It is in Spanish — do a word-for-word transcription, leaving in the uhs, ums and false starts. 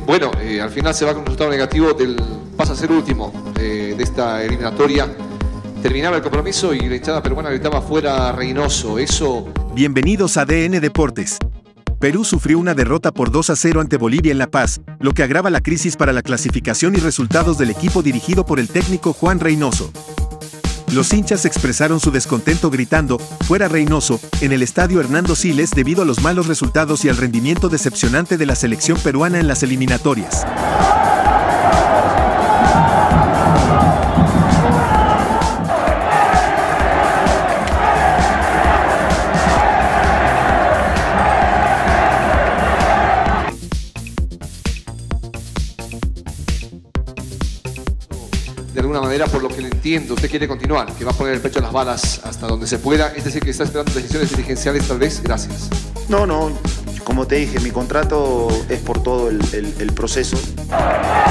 Bueno, eh, al final se va con un resultado negativo, del, pasa a ser último eh, de esta eliminatoria. Terminaba el compromiso y la hinchada peruana gritaba fuera Reynoso. Eso... Bienvenidos a D N Deportes. Perú sufrió una derrota por dos a cero ante Bolivia en La Paz, lo que agrava la crisis para la clasificación y resultados del equipo dirigido por el técnico Juan Reynoso. Los hinchas expresaron su descontento gritando "fuera Reynoso" en el estadio Hernando Siles debido a los malos resultados y al rendimiento decepcionante de la selección peruana en las eliminatorias. De alguna manera, por lo que le entiendo, usted quiere continuar, que va a poner el pecho a las balas hasta donde se pueda, es decir, que está esperando decisiones dirigenciales tal vez. Gracias. No, no, como te dije, mi contrato es por todo el, el, el proceso.